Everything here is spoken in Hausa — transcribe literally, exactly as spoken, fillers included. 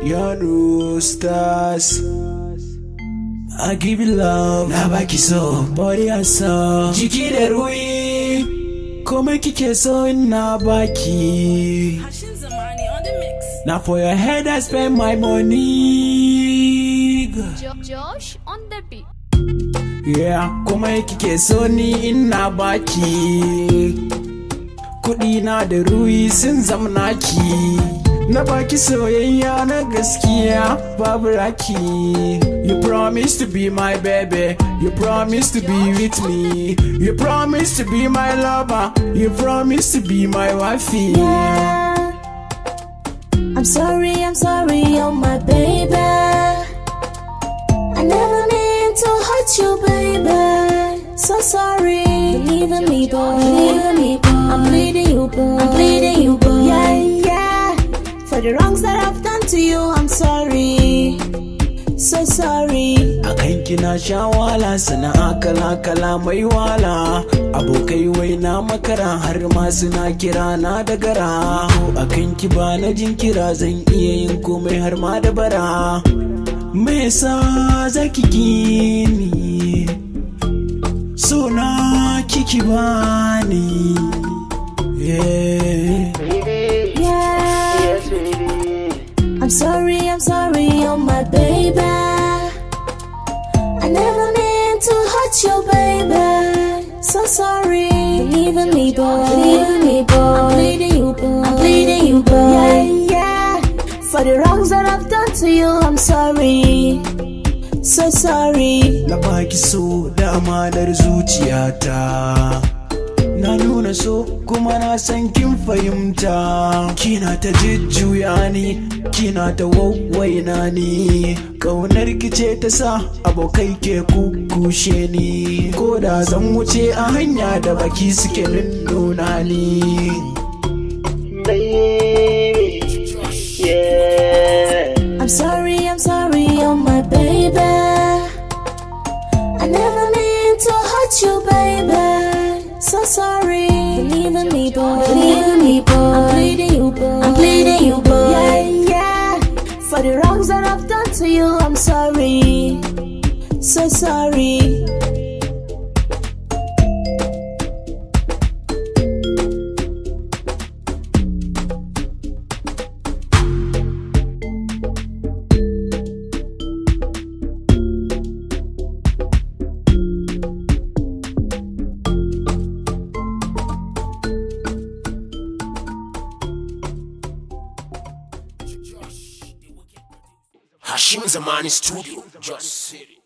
Young Ustaz, I give you love, na baki so, body and soul, jiki da ruhi, kome kike so na baki. Hashim Zamah Neh on the mix. Now for your head I spend my money. Jo Josh on the beat. Yeah, kome kike so ni ina baki. Kudi na da ruhi sun zama naki. Na baki soyayya na gaskiya babu raki. You promise to be my baby, you promise to be with me, you promise to be my lover, you promise to be my wifey. Yeah. I'm sorry, I'm sorry, oh my baby. I never meant to hurt you, baby. So sorry. Believe in me, boy. Believe in me, boy. I'm bleeding you, boy. I'm bleeding you, boy. Yeah, yeah. For the wrongs that I've done to you, I'm sorry. So sorry. Akan kina sha wala sana'a kala kala mai wala. Abokai wai na makara har ma suna kira na da gara. Akan ki ba na jin kira zan iya yin komai har ma da bara. Me yasa zaki gini? So na kiki bani. Yeah. Yeah. I'm sorry, I'm sorry, oh my baby. I never meant to hurt you, baby. So sorry. Believe in me, boy. Believe in me, boy. I'm bleeding you, boy. I'm bleeding you, boy. Yeah, yeah. For the wrongs that I've done to you, I'm sorry. So sorry. Na baki so da amanar zuciyata. Na nuna so kuma na san kin fahimta. Kina ta jujjuya ni, kina ta wawwaina ni. Kaunar ki ce ta sa abokai ke kukushe ni. Ko da zan wuce a hanya da baki suke nuna ni. Baby, yeah. I'm sorry, I'm sorry, oh my baby. I never meant to hurt you, baby. So sorry. Believe in me, boy. Believe in me, boy. I'm bleeding you, boy. I'm bleeding you, boy. Yeah, yeah. For the wrongs that I've done to you, I'm sorry. So sorry. Hashim Zamah Neh Studio, Just City.